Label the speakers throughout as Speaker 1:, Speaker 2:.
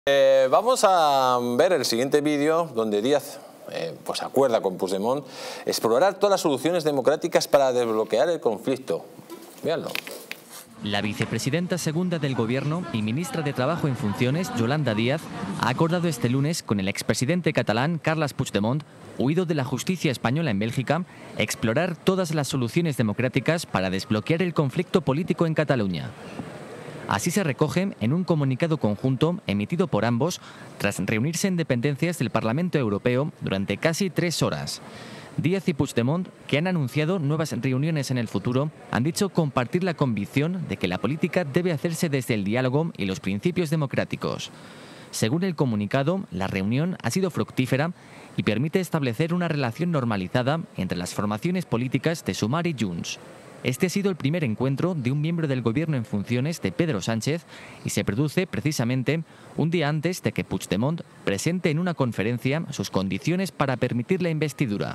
Speaker 1: Vamos a ver el siguiente vídeo donde Díaz pues acuerda con Puigdemont explorar todas las soluciones democráticas para desbloquear el conflicto. Véanlo.
Speaker 2: La vicepresidenta segunda del Gobierno y ministra de Trabajo en funciones, Yolanda Díaz, ha acordado este lunes con el expresidente catalán, Carles Puigdemont, huido de la justicia española en Bélgica, explorar todas las soluciones democráticas para desbloquear el conflicto político en Cataluña. Así se recoge en un comunicado conjunto emitido por ambos tras reunirse en dependencias del Parlamento Europeo durante casi 3 horas. Díaz y Puigdemont, que han anunciado nuevas reuniones en el futuro, han dicho compartir la convicción de que la política debe hacerse desde el diálogo y los principios democráticos. Según el comunicado, la reunión ha sido fructífera y permite establecer una relación normalizada entre las formaciones políticas de Sumar y Junts. Este ha sido el primer encuentro de un miembro del Gobierno en funciones de Pedro Sánchez y se produce precisamente un día antes de que Puigdemont presente en una conferencia sus condiciones para permitir la investidura.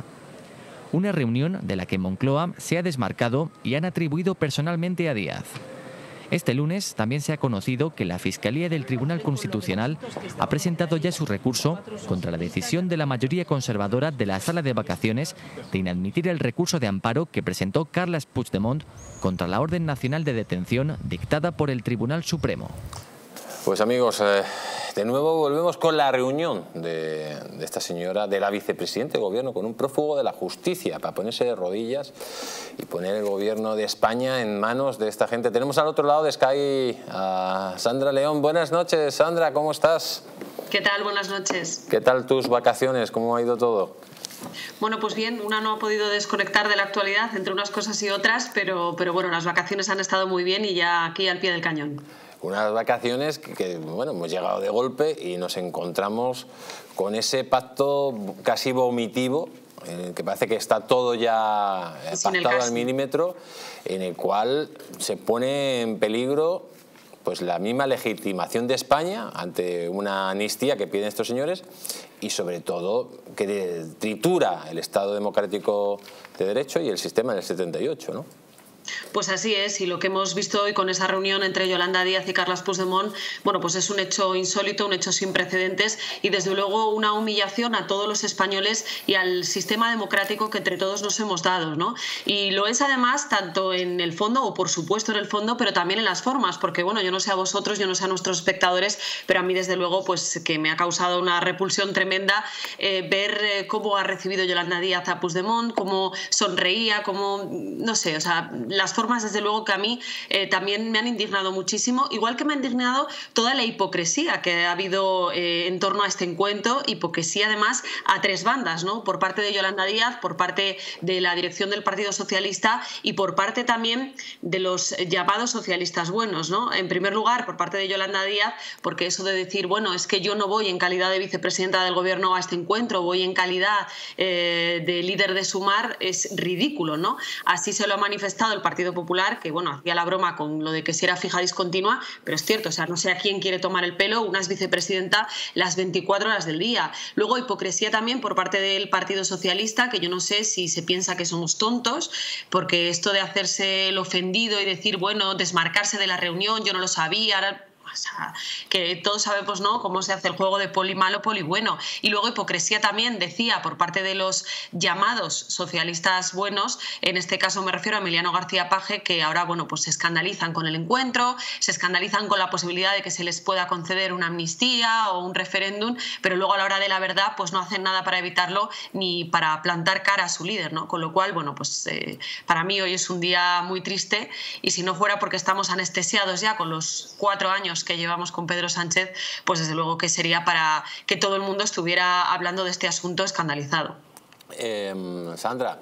Speaker 2: Una reunión de la que Moncloa se ha desmarcado y han atribuido personalmente a Díaz. Este lunes también se ha conocido que la Fiscalía del Tribunal Constitucional ha presentado ya su recurso contra la decisión de la mayoría conservadora de la Sala de Vacaciones de inadmitir el recurso de amparo que presentó Carles Puigdemont contra la Orden Nacional de Detención dictada por el Tribunal Supremo.
Speaker 1: Pues amigos, de nuevo volvemos con la reunión de esta señora, de la vicepresidenta del Gobierno, con un prófugo de la justicia, para ponerse de rodillas y poner el Gobierno de España en manos de esta gente. Tenemos al otro lado de Sky a Sandra León. Buenas noches, Sandra, ¿cómo estás?
Speaker 3: ¿Qué tal? Buenas noches.
Speaker 1: ¿Qué tal tus vacaciones? ¿Cómo ha ido todo?
Speaker 3: Bueno, pues bien, una no ha podido desconectar de la actualidad entre unas cosas y otras, pero bueno, las vacaciones han estado muy bien y ya aquí al pie del cañón.
Speaker 1: Unas vacaciones que bueno, hemos llegado de golpe y nos encontramos con ese pacto casi vomitivo, en el que parece que está todo ya pactado al milímetro, en el cual se pone en peligro pues la misma legitimación de España ante una amnistía que piden estos señores y sobre todo que tritura el Estado democrático de derecho y el sistema del 78, ¿no?
Speaker 3: Pues así es, y lo que hemos visto hoy con esa reunión entre Yolanda Díaz y Carles Puigdemont, bueno, pues es un hecho insólito, un hecho sin precedentes y desde luego una humillación a todos los españoles y al sistema democrático que entre todos nos hemos dado, ¿no? Y lo es además tanto en el fondo, o por supuesto en el fondo, pero también en las formas, porque bueno, yo no sé a vosotros, yo no sé a nuestros espectadores, pero a mí desde luego pues que me ha causado una repulsión tremenda ver cómo ha recibido Yolanda Díaz a Puigdemont, cómo sonreía, cómo, no sé, o sea, las formas desde luego que a mí también me han indignado muchísimo, igual que me ha indignado toda la hipocresía que ha habido en torno a este encuentro, hipocresía además a 3 bandas, ¿no? Por parte de Yolanda Díaz, por parte de la dirección del Partido Socialista y por parte también de los llamados socialistas buenos, ¿no? En primer lugar, por parte de Yolanda Díaz, porque eso de decir, bueno, es que yo no voy en calidad de vicepresidenta del Gobierno a este encuentro, voy en calidad de líder de Sumar, es ridículo, ¿no? Así se lo ha manifestado el Partido Popular, que bueno, hacía la broma con lo de que si era fija discontinua, pero es cierto, o sea, no sé a quién quiere tomar el pelo, una es vicepresidenta las 24 horas del día. Luego hipocresía también por parte del Partido Socialista, que yo no sé si se piensa que somos tontos, porque esto de hacerse el ofendido y decir, bueno, desmarcarse de la reunión, yo no lo sabía, ahora... O sea, que todos sabemos, ¿no?, cómo se hace el juego de poli malo, poli bueno. Y luego hipocresía también, decía, por parte de los llamados socialistas buenos, en este caso me refiero a Emiliano García Paje, que ahora, bueno, pues se escandalizan con el encuentro, se escandalizan con la posibilidad de que se les pueda conceder una amnistía o un referéndum, pero luego a la hora de la verdad, pues no hacen nada para evitarlo ni para plantar cara a su líder, ¿no? Con lo cual, bueno, pues para mí hoy es un día muy triste y si no fuera porque estamos anestesiados ya con los 4 años que llevamos con Pedro Sánchez, pues desde luego que sería para que todo el mundo estuviera hablando de este asunto escandalizado.
Speaker 1: Sandra,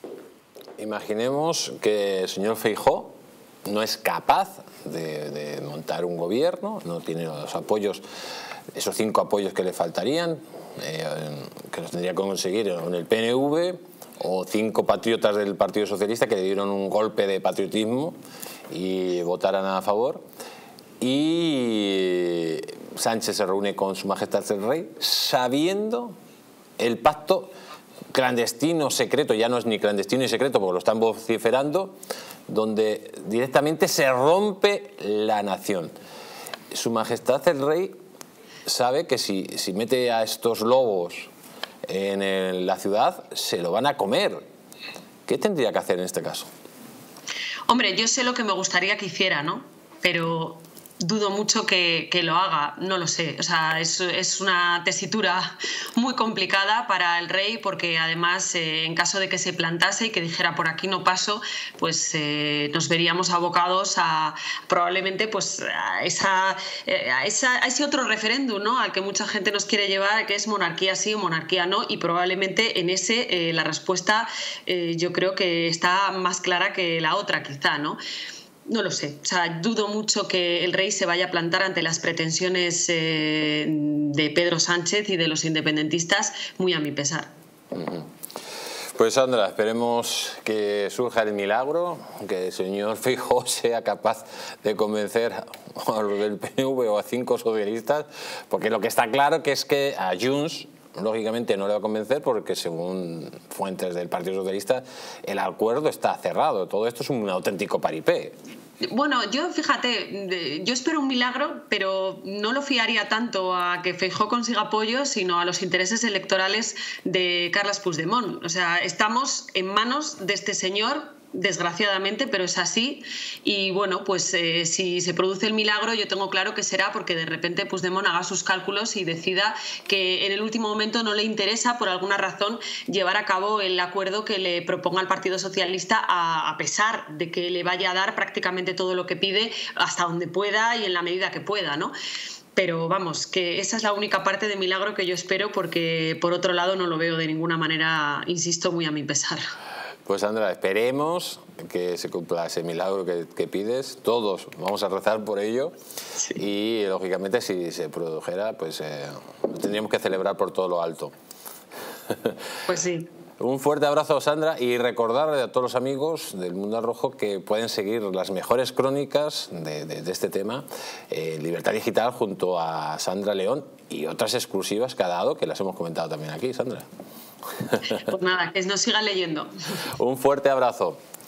Speaker 1: imaginemos que el señor Feijóo no es capaz de montar un gobierno, no tiene los apoyos, esos 5 apoyos que le faltarían, que los tendría que conseguir en el PNV, o 5 patriotas del Partido Socialista que le dieron un golpe de patriotismo y votaran a favor. Y Sánchez se reúne con Su Majestad el Rey sabiendo el pacto clandestino, secreto, ya no es ni clandestino ni secreto porque lo están vociferando, donde directamente se rompe la nación. Su Majestad el Rey sabe que si mete a estos lobos en la ciudad, se lo van a comer. ¿Qué tendría que hacer en este caso?
Speaker 3: Hombre, yo sé lo que me gustaría que hiciera, ¿no? Pero dudo mucho que lo haga, no lo sé. O sea, es una tesitura muy complicada para el rey, porque además, en caso de que se plantase y que dijera por aquí no paso, pues nos veríamos abocados a probablemente pues a ese otro referéndum, ¿no? Al que mucha gente nos quiere llevar, que es monarquía sí o monarquía no, y probablemente en ese la respuesta yo creo que está más clara que la otra, quizá, ¿no? No lo sé, o sea, dudo mucho que el rey se vaya a plantar ante las pretensiones de Pedro Sánchez y de los independentistas, muy a mi pesar.
Speaker 1: Pues Sandra, esperemos que surja el milagro, que el señor Feijóo sea capaz de convencer a los del PNV o a 5 socialistas, porque lo que está claro que es que a Junts lógicamente no le va a convencer, porque según fuentes del Partido Socialista el acuerdo está cerrado. Todo esto es un auténtico paripé.
Speaker 3: Bueno, yo fíjate, yo espero un milagro, pero no lo fiaría tanto a que Feijóo consiga apoyo, sino a los intereses electorales de Carles Puigdemont. O sea, estamos en manos de este señor, desgraciadamente, pero es así. Y bueno, pues si se produce el milagro, yo tengo claro que será porque de repente Puigdemont haga sus cálculos y decida que en el último momento no le interesa, por alguna razón, llevar a cabo el acuerdo que le proponga el Partido Socialista, a pesar de que le vaya a dar prácticamente todo lo que pide, hasta donde pueda y en la medida que pueda, ¿no? Pero vamos, que esa es la única parte de milagro que yo espero, porque por otro lado no lo veo de ninguna manera, insisto, muy a mi pesar.
Speaker 1: Pues Sandra, esperemos que se cumpla ese milagro que pides. Todos vamos a rezar por ello. Sí. Y lógicamente si se produjera, pues tendríamos que celebrar por todo lo alto.
Speaker 3: Pues sí.
Speaker 1: Un fuerte abrazo, Sandra, y recordarle a todos los amigos del Mundo al Rojo que pueden seguir las mejores crónicas de este tema en Libertad Digital junto a Sandra León, y otras exclusivas que ha dado, que las hemos comentado también aquí, Sandra.
Speaker 3: Pues nada, que nos sigan leyendo.
Speaker 1: Un fuerte abrazo.